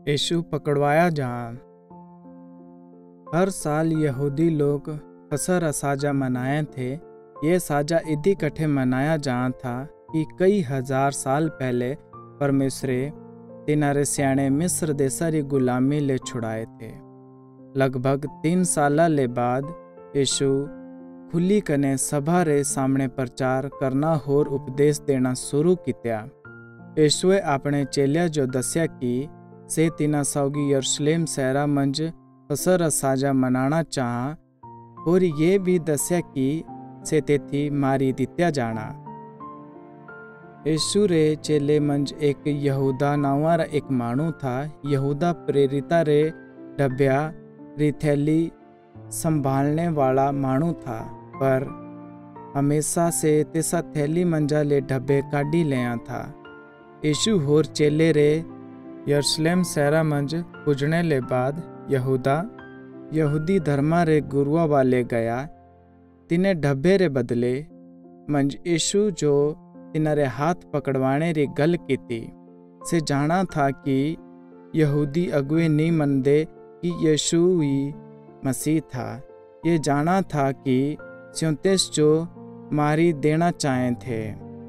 यीशु पकड़वाया जहाँ। हर साल यहूदी लोग फसह रा साजा मनाए थे। ये साजा इदी कठे मनाया जहाँ था कि कई हजार साल पहले परमेश्वरे तिनारे स्याणे मिस्र देसा री गुलामी ले छुड़ाए थे। लगभग 3 साल ले बाद यीशु खुली कने सभा रे सामने प्रचार करना होर उपदेश देना शुरू किया। यीशुए अपने चेलिया जो दस्या कि से तिना सौगी यरूशलेम शहरा मंज फसह रा साजा मनाना चाह और ये भी दस्या कि से तेथी मारी दित्या जाना। यीशु रे चेले मंज एक यहूदा नावा रा एक मानू था। यहूदा प्रेरिता रे डब्या री थैली संभालने वाला मानू था, पर हमेशा से तिसा थैली मंजा ले डब्बे काढ़ी लिया था। यीशु होर चेले रे यरूशलेम शहरा मंज पुजने ले बाद यहूदी धर्मा रे गुरुआ वाले गया। तिने डब्बे रे बदले मंज यीशु जो तिनारे हाथ पकड़वाने री गल कीती। से जाना था कि यहूदी अगुए नहीं मनदे कि यीशु ही मसीह था। ये जाना था कि स्योंतेस जो मारी देना चाहे थे।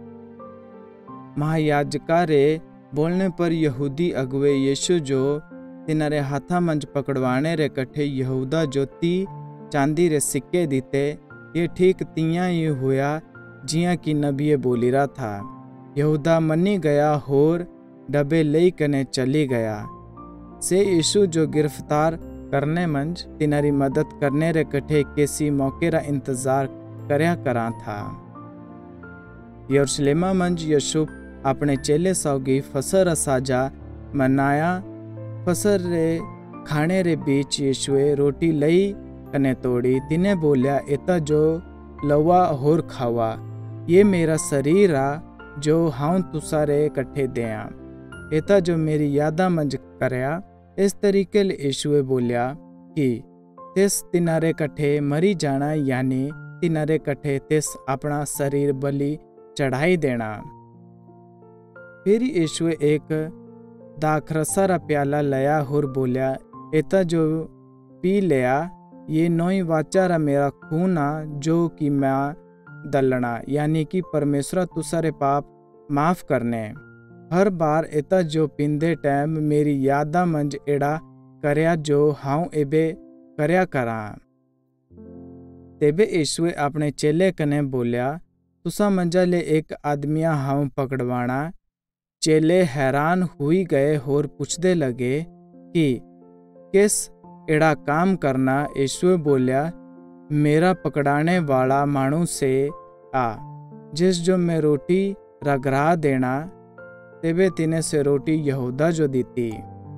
महायाजका रे बोलने पर यहूदी अगुए यीशु जो तिनारे हाथा मंज पकड़वाने रे कठे यहूदा जो 30 चांदी रे सिक्के दिते। ये ठीक तियां ही हुआ जियां कि नबीए बोली रहा था। यहूदा मनी गया होर डब्बे लई कने चली गया। से यीशु जो गिरफ्तार करने मंज तिनारी मदद करने रे कठे केसी मौके रा इंतजार करया करा था। यरूशलेमा मंज यीशु अपने चेले सौगी फसह रा साजा मनाया। फसह रे खाने रे बीच यीशुए रोटी लई कने तोड़ी। तिने बोलिया, एता जो लवा होर खावा, ये मेरा शरीर आ जो हाउ तुसा रे कट्ठे देया। एता जो मेरी यादा मंज करया। इस तरीके ले यीशुए बोलिया कि तिस तिनारे कट्ठे मरी जाना, यानी तिनारे कट्ठे तिस अपना शरीर बलि चढ़ाई देना। फिर यीशुए एक दाखरसा रा प्याला लया होर बोलिया, एता जो पी लिया, ये नोई वाचा रा मेरा खून आ जो कि मैं दलना, यानी कि परमेश्वर तुसारे पाप माफ करने। हर बार एता जो पींदे टाइम मेरी यादा मंज एड़ा करया जो हाउ एबे करया करा। तेबे यीशुए अपने चेले कने बोलिया, तुसा मंजा ले एक आदमिया हाउ पकड़वाना। चेले हैरान हुई गए होर पूछदे लगे कि किस एड़ा काम करना। यीशुए बोलिया, मेरा पकड़ाने वाला मानू से आ, जिस जो मैं रोटी रगड़ा देना। तेबे तिने से रोटी यहूदा जो दीती।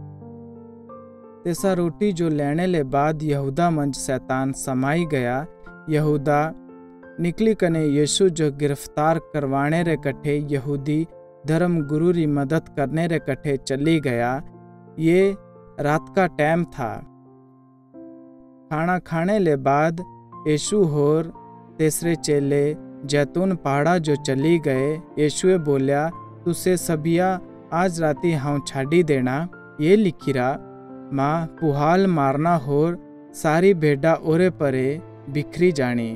तेसा रोटी जो लेने ले बाद यहूदा मंज शैतान समाई गया। यहूदा निकली कने यीशु जो गिरफ्तार करवाने रे कठे यहूदी धर्म गुरु री मदद करने रे कठे चली गया। ये रात का टाइम था। खाना खाने ले बाद यीशु होर तीसरे चेले जैतून पहाड़ा जो चली गए। यीशुए बोलिया, तुसे सबिया आज राती हाउ छाड़ी देना। ये लिखिरा, माँ पुहाल मारना होर सारी भेड़ा ओरे परे बिखरी जानी।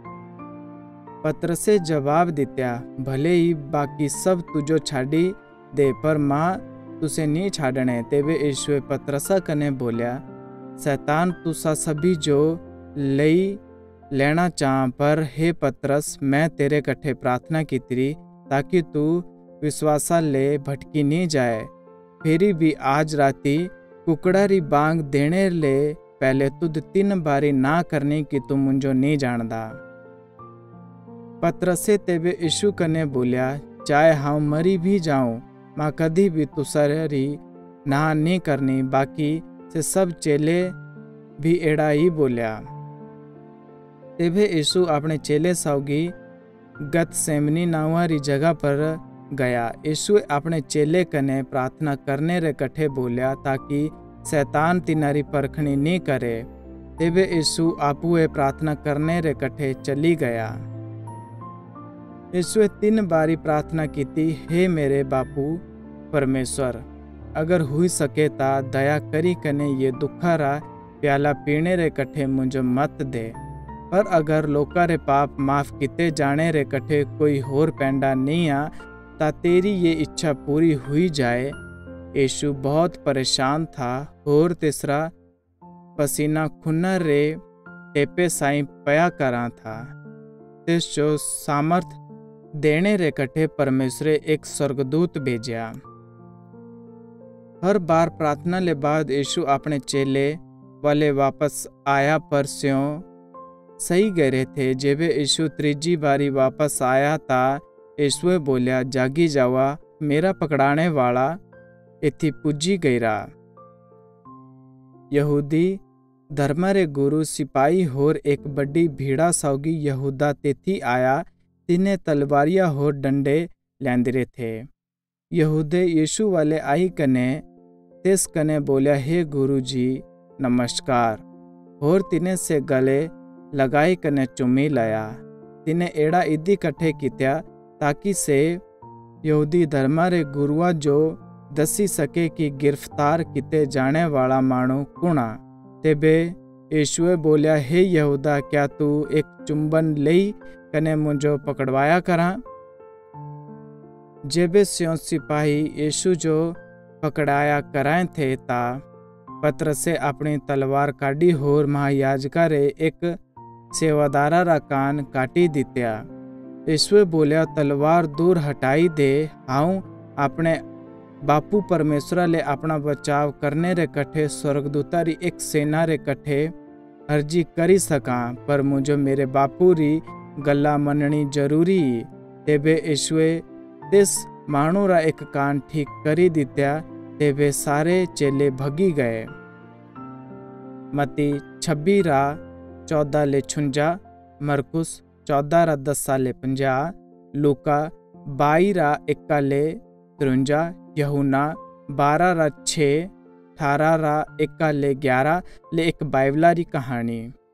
पतरसे जवाब दित्या, भले ही बाकी सब तुझो छाड़ी दे, पर माँ तुसे नहीं छाड़ने। तेबे यीशुए पतरसा कने बोलिया, शैतान तुसा सभी जो लई लेना चाह, पर हे पतरस, मैं तेरे कट्ठे प्रार्थना की तेरी ताकि तू विश्वासा ले भटकी नहीं जाए। फिर भी आज राती कुकड़ा री बांग देने ले पहले तुद 3 बारी ना करने की तू मुझो नहीं जानदा। पतरसे तेबे यीशु कने बोलिया, चाहे हाउ मरी भी जाऊं, मां कदी भी तुसारी ना नहीं करनी। बाकी से सब चेले भी एड़ा ही बोलिया। तेबे यीशु अपने चेले सौगी गतसेमनी नावा री जगह पर गया। यीशु अपने चेले कने प्रार्थना करने रे कठे बोलिया ताकि शैतान तिनारी परखणी नहीं करे। तेबे यीशु आपुए प्रार्थना करने रे कठे चली गया। यीशुए 3 बारी प्रार्थना की, हे मेरे बापू परमेश्वर, अगर हुई सके ता दया करी कने ये दुखा रा प्याला पीने रे कठे मुझे मत दे, पर अगर लोका रे पाप माफ किते जाने रे कठे कोई होर पैंडा नहीं आ ता तेरी ये इच्छा पूरी हुई जाए। यीशु बहुत परेशान था होर तीसरा पसीना खुन्नर रे टेपे साई पया करा था। तिस जो सामर्थ देने रे कठे परमेश्वरे एक स्वर्गदूत भेजा। हर बार प्रार्थना ले बाद यीशु अपने चेले वाले वापस आया, पर स्यों सही गए थे। जेबे यीशु त्रीजी बारी वापस आया ता यीशुए बोलिया, जागी जावा, मेरा पकड़ाने वाला इथी पुजी गईरा। यहूदी धर्म रे गुरु सिपाही होर एक बड़ी भीड़ा सौगी यहूदा तेथी आया, तिन्हें तलवारिया होर डंडे लैंदरे थे। यहूदे यीशु वाले आई कने तिस कने बोलिया, हे गुरु जी नमस्कार, होर तिने से गले लगाई कने चुमी लाया। तिने एड़ा इदी कठे कित्या ताकि से यहूदी धर्म रे गुरुआ जो दसी सके कि गिरफ्तार किते जाने वाला मानू कुणा। तेबे यीशुए बोलिया, हे यहूदा, क्या तू एक चुंबन लई कने मुझो पकड़वाया करा। जेबे स्यों सिपाही यीशु जो पकड़ाया कराए थे ता पतरसे अपनी तलवार काढ़ी होर महायाजका रे एक सेवादारा रा कान काटी दित्या। यीशुए बोलिया, तलवार दूर हटाई दे, हाउ अपने बापू परमेश्वरा ले अपना बचाव करने रे कठे स्वर्गदूता री एक सेना रे कठे अर्जी करी सका, पर मुझे मेरे बापू री गल्ला मननी जरूरी। तेबे यीशुए तिस मानू रा एक कान ठीक करी दित्या। तेबे सारे चेले भगी गए। मती 26 रा 14 ले 56, मरकुस 14 रा 10 ले 50, लूका 22 रा 1 ले 53, यूहन्ना 12 रा 6, 18 रा 1 ले 11 ले एक बाइबला री कहानी।